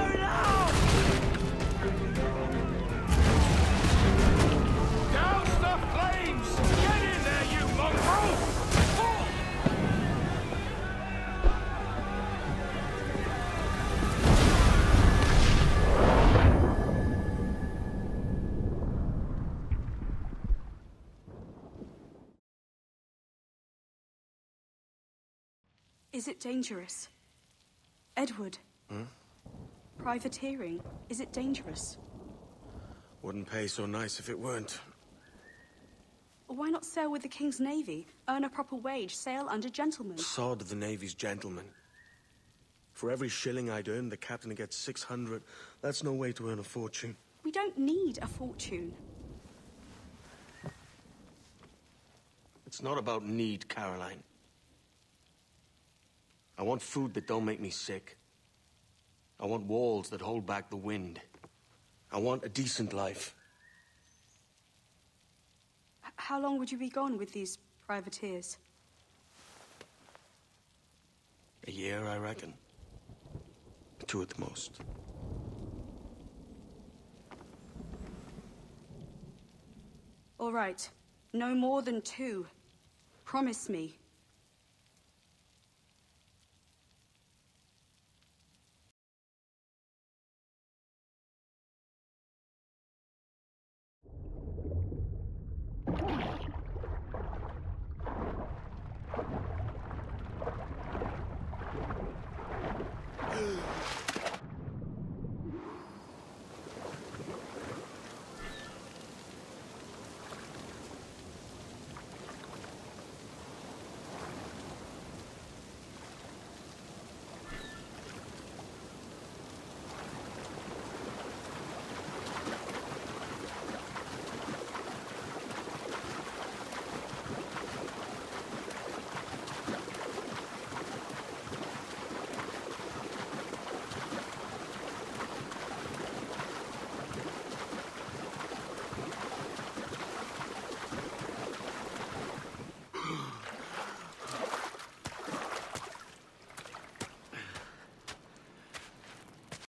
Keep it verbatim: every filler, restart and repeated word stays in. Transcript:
Burn out! Douse the flames! Get in there, you mongrel! Is it dangerous? Edward? Hmm? Privateering, is it dangerous? Wouldn't pay so nice if it weren't. Why not sail with the King's Navy? Earn a proper wage, sail under gentlemen. Sod the Navy's gentlemen. For every shilling I'd earn, the captain gets six hundred. That's no way to earn a fortune. We don't need a fortune. It's not about need, Caroline. I want food that don't make me sick. I want walls that hold back the wind. I want a decent life. H- how long would you be gone with these privateers? A year, I reckon. Two at the most. All right. No more than two. Promise me.